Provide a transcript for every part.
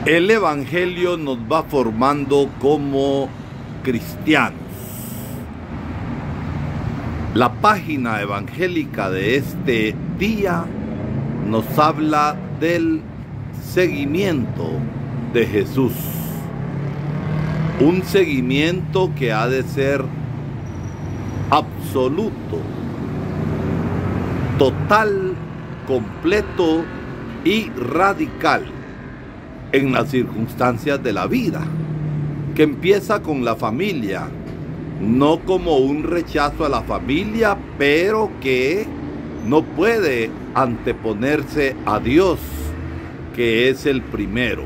El Evangelio nos va formando como cristianos. La página evangélica de este día nos habla del seguimiento de Jesús. Un seguimiento que ha de ser absoluto, total, completo y radical en las circunstancias de la vida, que empieza con la familia, no como un rechazo a la familia, pero que no puede anteponerse a Dios, que es el primero.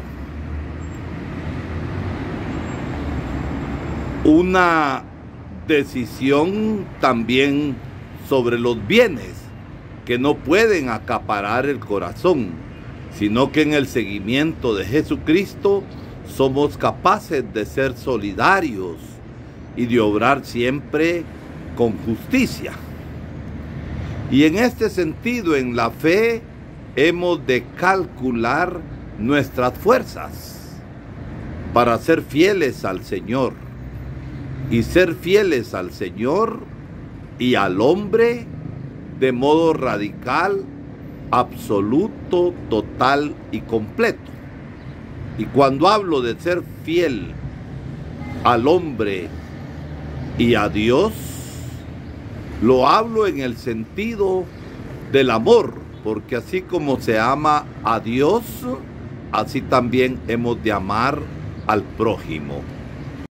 Una decisión también sobre los bienes que no pueden acaparar el corazón, sino que en el seguimiento de Jesucristo somos capaces de ser solidarios y de obrar siempre con justicia. Y en este sentido, en la fe, hemos de calcular nuestras fuerzas para ser fieles al Señor. Y ser fieles al Señor y al hombre de modo radical, absoluto, total y completo. Y cuando hablo de ser fiel al hombre y a Dios, lo hablo en el sentido del amor, porque así como se ama a Dios, así también hemos de amar al prójimo.